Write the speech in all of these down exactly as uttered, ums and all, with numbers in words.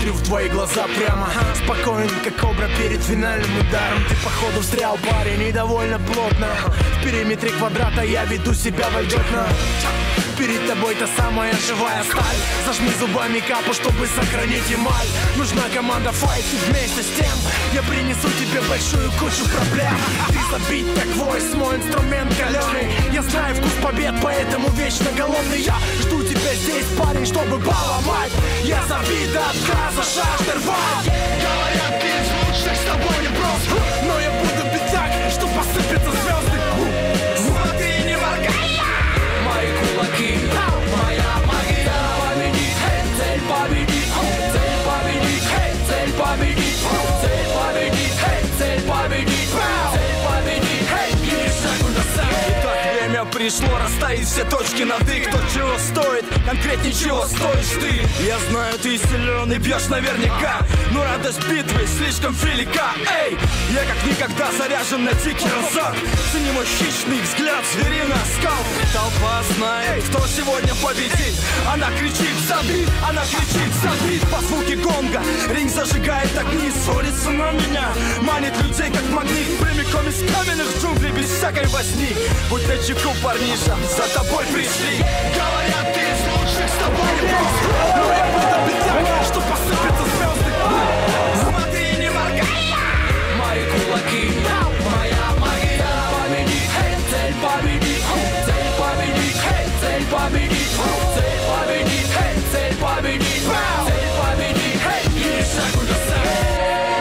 смотрю в твои глаза прямо, спокоен, как кобра перед финальным ударом. Ты походу встрял, парень, и довольно плотно. В периметре квадрата я веду себя вольготно. Перед тобой та самая живая сталь. Зажми зубами капу, чтобы сохранить эмаль. Нужна команда файт, и вместе с тем я принесу тебе большую кучу проблем. Ты забит как войс, мой инструмент каленый. Я знаю вкус побед, поэтому вечно голодный. Я жду тебя здесь, парень, чтобы поломать. Я забит до отказа, жажда рвать. Говорят, ты из лучших, с тобой не просто. Но я буду бить так, что посыпятся звезды. Смотри, не моргай. Мои кулаки, моя магия. Победить, цель победить, цель победить, цель победить, цель победить, цель победить, цель победить, и шагу назад. Итак, время пришло расставить все точки над «и». Кто чего стоит, конкретнее чего стоишь ты. Я знаю, ты силен и бьешь наверняка, но радость битвы слишком велика. Эй, я как никогда заряжен на дикий разор. Цени мой хищный взгляд, звериный оскал. Толпа знает, кто сегодня победит. Она кричит «забит», она кричит «забит». По звуке гонга ринг зажигает огни. Ссорится на меня, манит людей как магнит. Прямиком из каменных джунглей без всякой возни. Будь начеку, парниша, за тобой пришли. Говорят, ты из лучших, с тобой не просто. Но я буду бить так, что посыпятся звезды. Смотри, не моргай. Мои кулаки, моя магия. Победить, цель победить, цель победить, цель победить, цель победить, цель победить, цель победить, и шагу назад.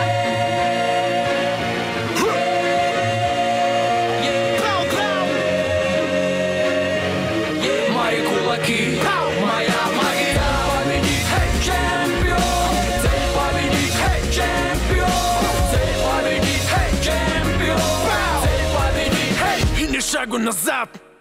Моя магия, победить, чемпион. Цель победить, чемпион. Цель победить, чемпион. Цель победить, и ни шагу назад.